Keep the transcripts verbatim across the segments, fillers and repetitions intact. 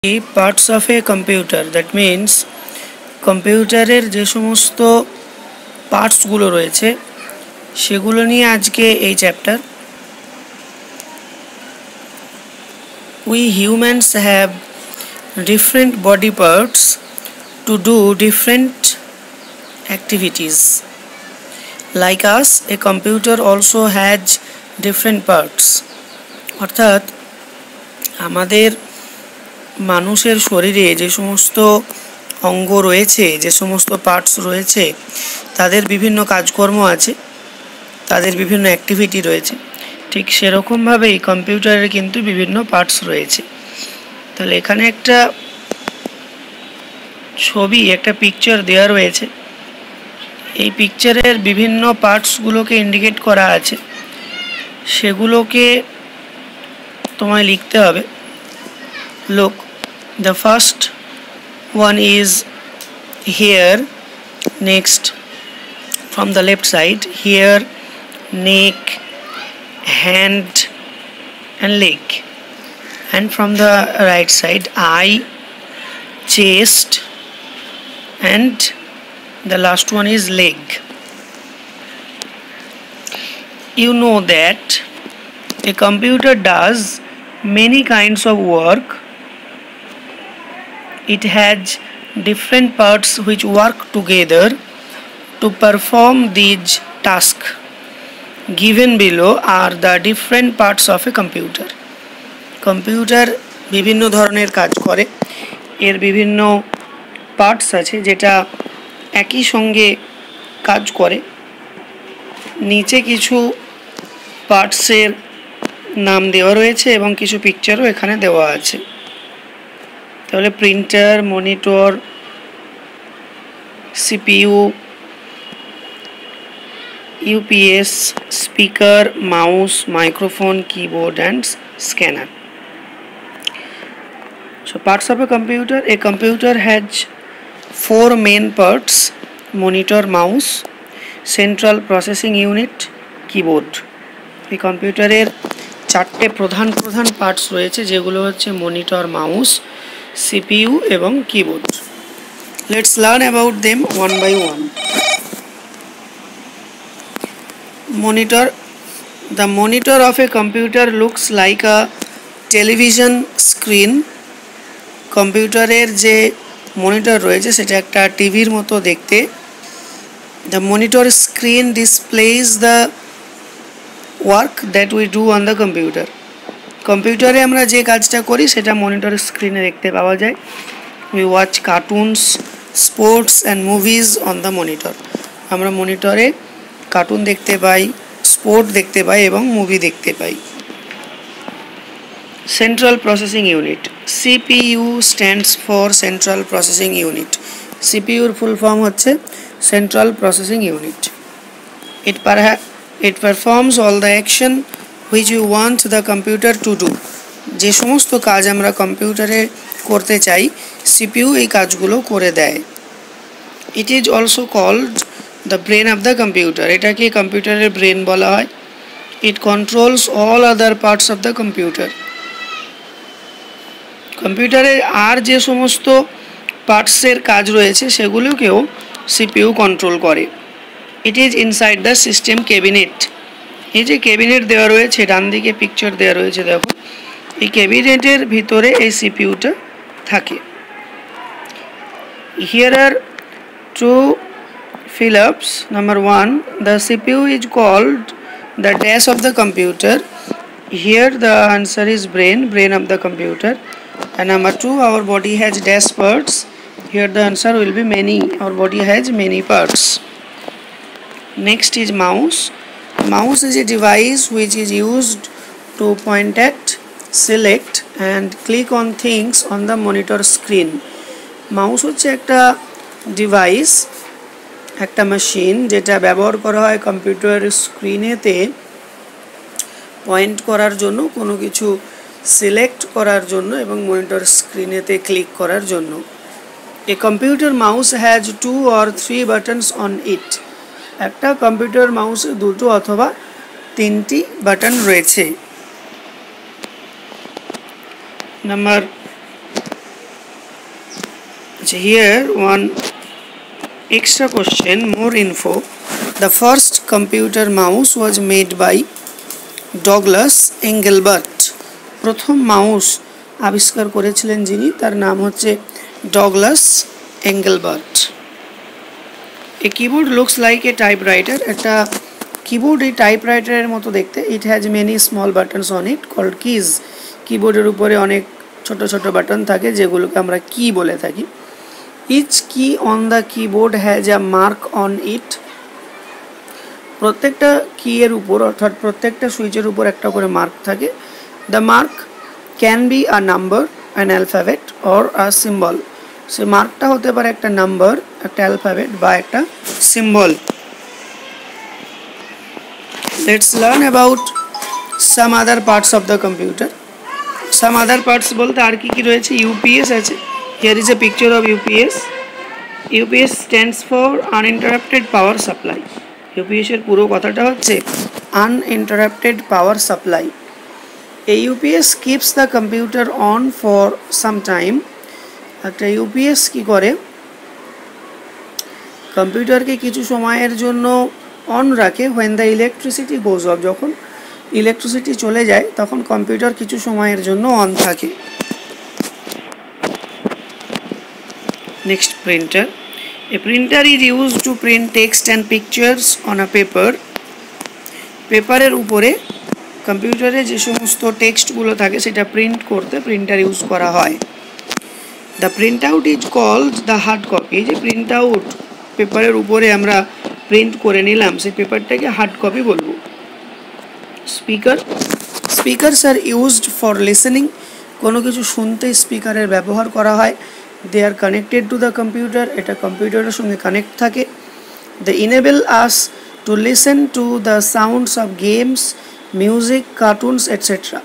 Parts of a computer, that means কম্পিউটারের যে সমস্ত পার্টসগুলো রয়েছে সেগুলো নিয়ে আজকে এই chapter. We humans have different body parts to do different activities. Like us, a computer also has different parts. অর্থাৎ আমাদের মানুষের শরীরে যে সমস্ত অঙ্গ রয়েছে, যে সমস্ত পার্টস রয়েছে, তাদের বিভিন্ন কাজকর্ম আছে, তাদের বিভিন্ন অ্যাক্টিভিটি রয়েছে। ঠিক সেরকমভাবেই কম্পিউটারের কিন্তু বিভিন্ন পার্টস রয়েছে। তাহলে এখানে একটা ছবি, একটা পিকচার দেওয়া রয়েছে। এই পিকচারের বিভিন্ন পার্টসগুলোকে ইন্ডিকেট করা আছে, সেগুলোকে তোমায় লিখতে হবে। Look, the first one is hair, next from the left side hair, neck, hand and leg, and from the right side eye, chest, and the last one is leg. You know that a computer does many kinds of work. It has different parts which work together to perform these tasks. Given below are the different parts of a computer. Computer বিভিন্ন ধরনের কাজ করে, এর বিভিন্ন parts আছে যেটা একই সঙ্গে কাজ করে। নিচে কিছু পার্টসের নাম দেওয়া রয়েছে এবং কিছু পিকচারও এখানে দেওয়া আছে। তাহলে printer, monitor, CPU, UPS, speaker, mouse, microphone, keyboard and scanner. So parts of a computer. A computer has four main parts: monitor, mouse, central processing unit, keyboard. এই কম্পিউটারের চারটে প্রধান প্রধান পার্টস রয়েছে, যেগুলো হচ্ছে মনিটর, মাউস, সিপিইউ এবং keyboard. Let's learn about them one by one. Monitor. The monitor of a computer looks like a television screen. কম্পিউটারের যে মনিটর রয়েছে সেটা একটা টিভির মতো দেখতে। The monitor screen displays the work that we do on the computer. কম্পিউটারে আমরা যে কাজটা করি সেটা মনিটরের স্ক্রিনে দেখতে পাওয়া যায়। We watch cartoons, sports and movies on the monitor. আমরা মনিটরে কার্টুন দেখতে পাই, স্পোর্ট দেখতে পাই এবং মুভি দেখতে পাই। Central Processing Unit. C P U stands for Central Processing Unit. C P U এর full form হচ্ছে Central Processing Unit. It perha- it performs all the action which you want the computer to do. যে সমস্ত কাজ আমরা কম্পিউটারে করতে চাই, C P U এই কাজগুলো করে দেয়। It is also called the brain of the computer. এটাকে কম্পিউটারের ব্রেন বলা হয়। It controls all other parts of the computer. কম্পিউটারের আর যে সমস্ত পার্টসের কাজ রয়েছে সেগুলোকেও সিপিইউ কন্ট্রোল করে। It is inside the system cabinet. এই যে ক্যাবিনেট দেওয়া রয়েছে, ডান দিকে পিকচার দেওয়া রয়েছে, দেখো এই ক্যাবিনেটের ভিতরে এই সিপিইউটা থাকে। Here are two fill ups. Number one, the C P U is called the dash of the computer. Here the answer is brain, brain of the computer. And number two, our body has dash parts. Here the answer will be many. Our body has many parts. Next is mouse. Mouse is a device which is used to point at, select and click on things on the monitor screen. Mouse হচ্ছে একটা device, একটা machine যেটা ব্যবহার করা হয় computer স্ক্রিনেতে point করার জন্য, কোনো কিছু সিলেক্ট করার জন্য এবং মনিটর স্ক্রিনেতে ক্লিক করার জন্য। A computer mouse has two or three buttons on it. একটা কম্পিউটার মাউসে দুটো অথবা তিনটি বাটন রয়েছে। Number Here one extra question, more info. The first computer mouse was made by Douglas Engelbart. প্রথম মাউস আবিষ্কার করেছিলেন যিনি, তার নাম হচ্ছে Douglas Engelbart. A keyboard looks like a typewriter. একটা কিবোর্ড এই টাইপরাইটারের মতো দেখতে। It has many small buttons on it called keys. কিবোর্ডের উপরে অনেক ছোট ছোট বাটন থাকে যেগুলোকে আমরা কি বলে থাকি। Each key on the keyboard has a mark on it. প্রত্যেকটা কি এর উপর অর্থাৎ প্রত্যেকটা সুইচের উপর একটা করে মার্ক থাকে। The mark can be a number, an alphabet or a symbol. সে মার্কটা হতে পারে একটা নাম্বার, একটা অ্যালফাবেট বা একটা symbol. Let's learn about some other parts of the computer. Some other parts বলতে আর কি কি রয়েছে? ইউপিএস আছে। Here is a picture of U P S. U P S stands for uninterrupted power supply. U P S এর পুরো কথাটা হচ্ছে uninterrupted power supply. A U P S keeps the computer on for some time. একটা U P S কি করে? কম্পিউটারকে কিছু সময়ের জন্য অন রাখে when the electricity goes off. যখন ইলেকট্রিসিটি চলে যায় তখন কম্পিউটার কিছু সময়ের জন্য অন থাকে। Next, printer. A printer is used to print text and pictures on a paper. পেপারের উপরে কম্পিউটারে যে সমস্ত টেক্সটগুলো থাকে সেটা প্রিন্ট করতে প্রিন্টার ইউজ করা হয়। The printout is called the hard copy. এই যে প্রিন্ট আউট পেপারের উপরে আমরা প্রিন্ট করে নিলাম সেই পেপারটাকে হার্ড কপি বলবো। Speaker speakers are used for listening. কোনো কিছু শুনতে স্পিকারের ব্যবহার করা হয়। They are connected to the computer. এটা কম্পিউটারের সঙ্গে কানেক্ট থাকে। They enable us to listen to the sounds of games, music, cartoons etcetera.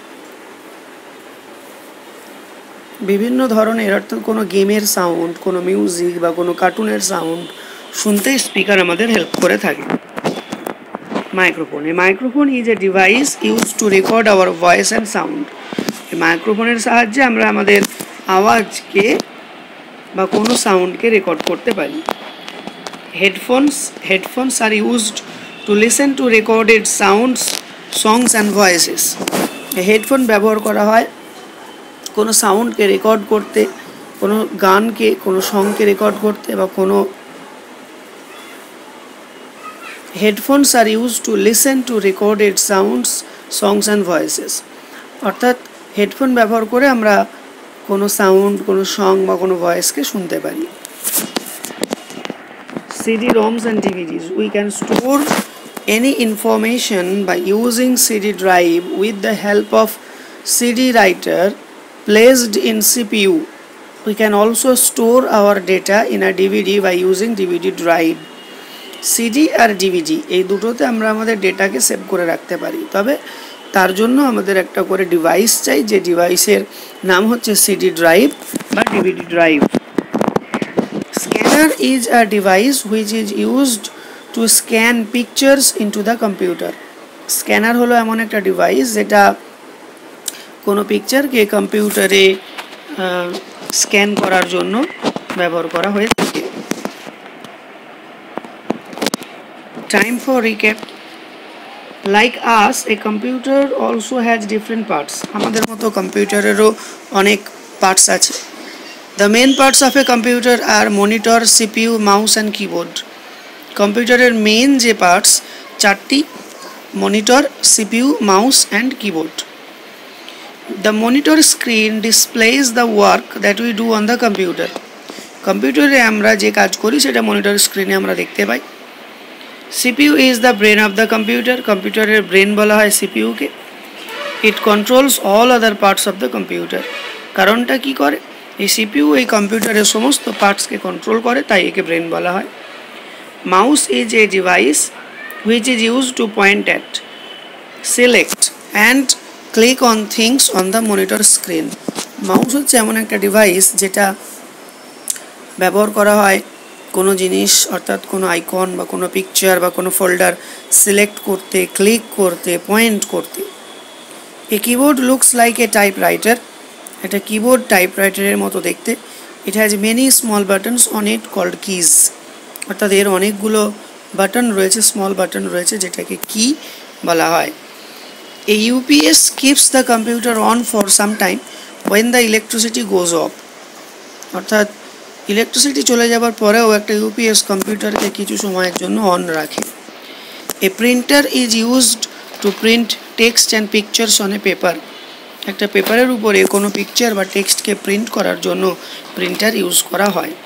বিভিন্ন ধরনের অর্থাৎ কোনো গেমের সাউন্ড, কোনো মিউজিক বা কোনো কার্টুনের সাউন্ড শুনতে স্পিকার আমাদের হেল্প করে থাকে। Microphone. A microphone is a device use to record our voice and sound. এই মাইক্রোফোনের সাহায্যে আমরা আমাদের আওয়াজকে বা কোনো সাউন্ডকে রেকর্ড করতে পারি। Headphones headphones are used to listen to recorded sounds, songs and voices. Headphone ব্যবহার করা হয় কোনো সাউন্ডকে রেকর্ড করতে, কোনো গানকে, কোনো সংকে রেকর্ড করতে বা কোনো headphones are use to listen to recorded sounds, songs and voices. অর্থাৎ হেডফোন ব্যবহার করে আমরা কোনো সাউন্ড, কোনো সং বা কোনো ভয়েসকে শুনতে পারি। CD ROMs and DVDs. We can store any information by using CD drive with the help of CD writer placed in C P U. We can also store our data in a D V D by using D V D drive. C D আর D V D এই দুটোতে আমরা আমাদের ডেটাকে save করে রাখতে পারি, তবে তার জন্য আমাদের একটা করে ডিভাইস চাই, যে ডিভাইসের নাম হচ্ছে সিডি ড্রাইভ বা DVD drive. Scanner is a device which is used to scan pictures into the computer. Scanner হলো এমন একটা ডিভাইস যেটা কোনো পিকচারকে কম্পিউটারে স্ক্যান করার জন্য ব্যবহার করা হয়ে থাকে। Time for recap. Like us a computer also has different parts. আমাদের মতো কম্পিউটারেরও অনেক পার্টস আছে। The main parts of a computer are monitor, CPU, mouse and keyboard. কম্পিউটারের মেন যে পার্টস চারটি: monitor, CPU, mouse and keyboard. The monitor screen displays the work that we do on the computer. কম্পিউটারে আমরা যে কাজ করি সেটা monitor স্ক্রিনে আমরা দেখতে পাই। CPU is the brain of the computer. কম্পিউটারের ব্রেন বলা হয় সিপিইউকে। It controls all other parts of the computer. কারণটা কি করে? এই সিপিইউ এই কম্পিউটারের সমস্ত পার্টসকে কন্ট্রোল করে, তাই একে ব্রেন বলা হয়। Mouse is a device which is use to point at, select and click on things on the monitor screen. মাউস হচ্ছে এমন একটা ডিভাইস যেটা ব্যবহার করা হয় কোনো জিনিস অর্থাৎ কোনো আইকন বা কোনো পিকচার বা কোনো ফোল্ডার সিলেক্ট করতে, ক্লিক করতে, পয়েন্ট করতে। A keyboard looks like a typewriter. এটা কিবোর্ড টাইপরাইটারের মতো দেখতে। It has many small buttons on it called keys. অর্থাৎ এর অনেকগুলো বাটন রয়েছে, স্মল বাটন রয়েছে যেটাকে কি বলা হয়। A U P S keeps the computer on for some time when the electricity goes off. অর্থাৎ ইলেকট্রিসিটি চলে যাবার পরেও একটা ইউপিএস কম্পিউটারকে কিছু সময়ের জন্য অন রাখে। A printer is used to print text and pictures on a paper. একটা পেপারের উপরে কোনো পিকচার বা টেক্সটকে প্রিন্ট করার জন্য প্রিন্টার ইউজ করা হয়।